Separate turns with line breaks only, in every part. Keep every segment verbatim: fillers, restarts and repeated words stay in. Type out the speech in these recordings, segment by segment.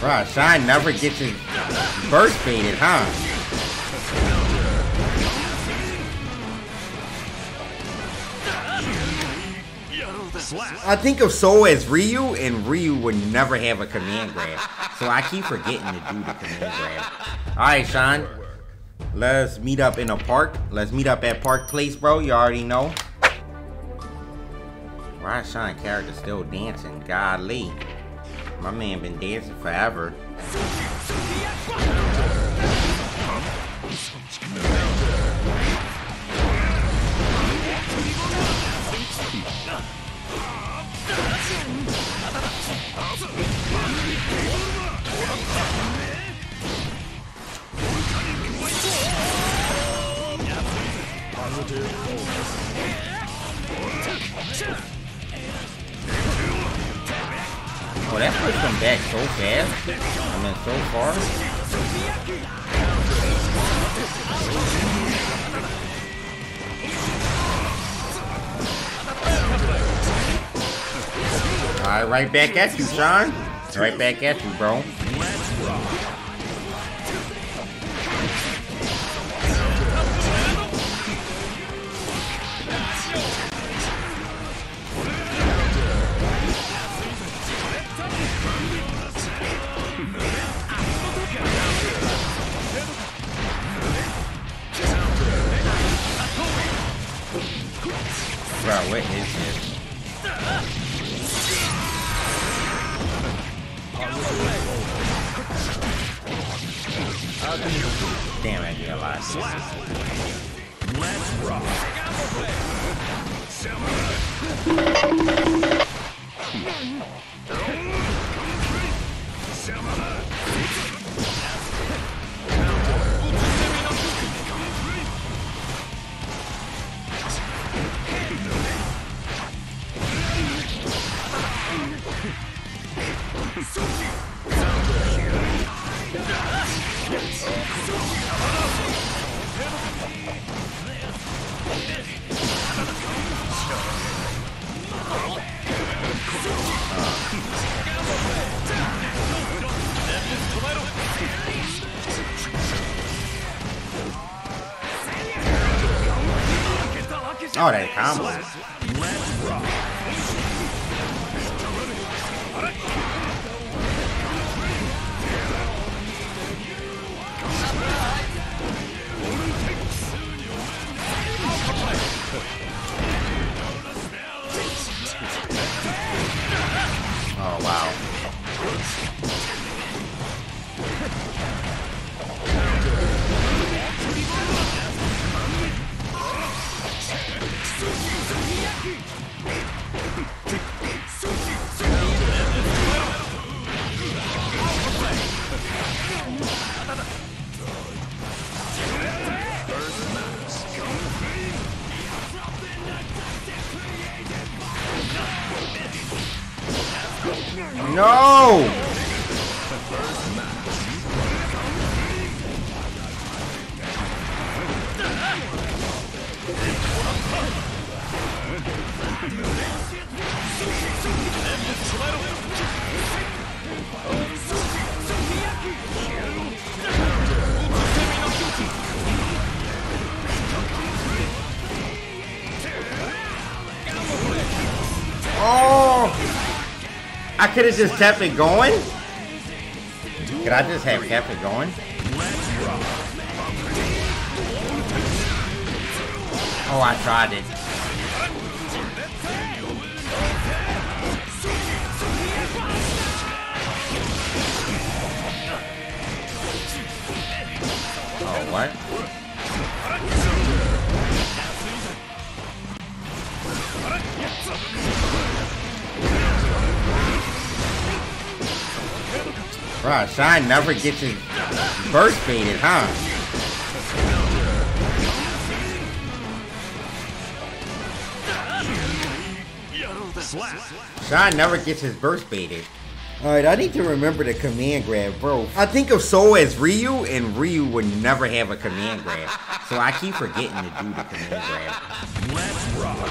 Right, Shen never gets his burst baited, huh? I think of Soul as Ryu, and Ryu would never have a command grab. So I keep forgetting to do the command grab. Alright, Shen. Let's meet up in a park. Let's meet up at Park Place, bro. You already know. Why is Shen character still dancing? Golly. My man been dancing forever. Oh, that pushed him back so fast. I mean, so far. Alright, right back at you, Shen. Right back at you, bro. Bro, what is this? Damn, I did a lot of this. Let's rock. Oh, that combo. Oh, wow. No! Oh! I could have just kept it going. Could I just have kept it going? Oh, I tried it. Oh, what? Right, Shen never gets his burst baited, huh? Shen never gets his burst baited. Alright, I need to remember the command grab, bro. I think of Soul as Ryu, and Ryu would never have a command grab. So I keep forgetting to do the command grab. Let's rock.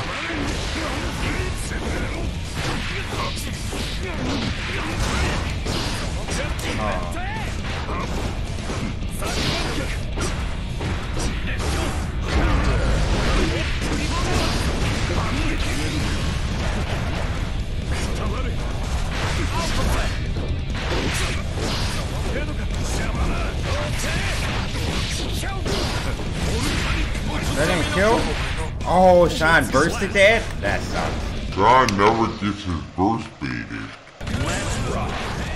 That didn't kill? Oh, Shen bursted that? That sucks.
Shen never gets his burst baited.
Let's rock.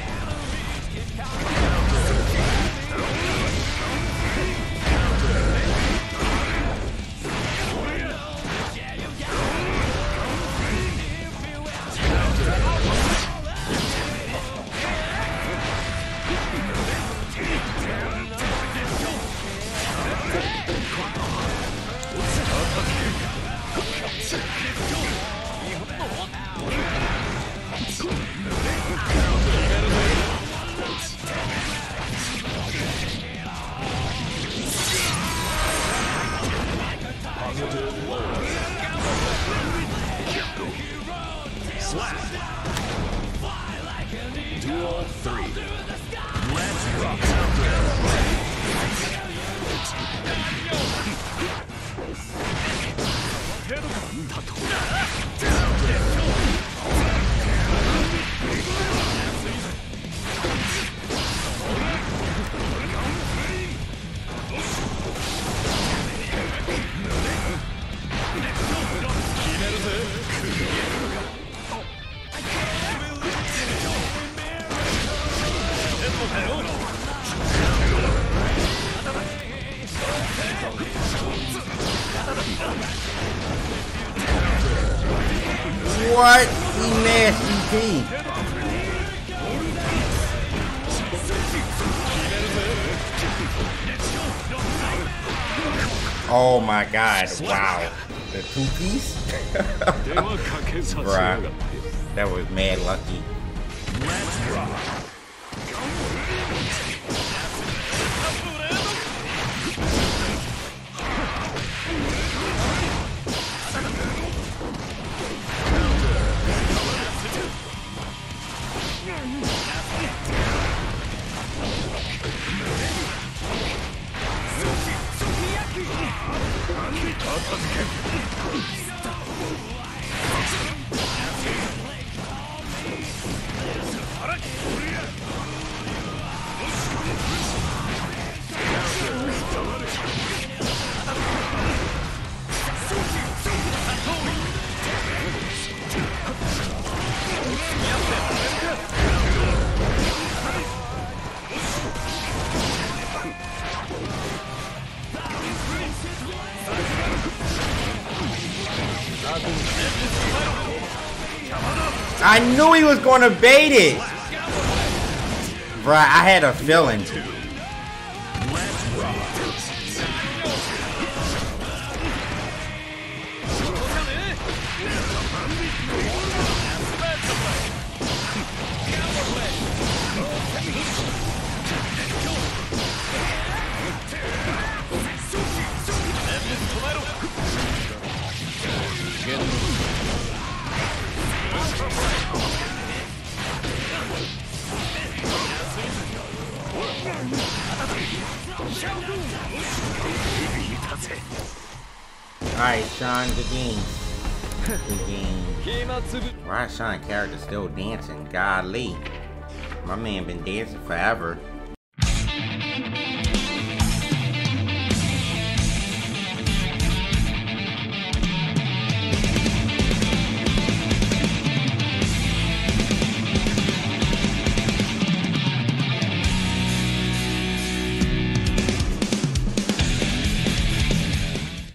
What? He nasty teeth. Oh my god, wow. The two piece? Bruh, that was mad lucky.
Let's rock.
I knew he was going to bait it. Bruh, I had a feeling. Alright, Shen, good game. Good game. Why is Shen's character still dancing? Golly. My man been dancing forever.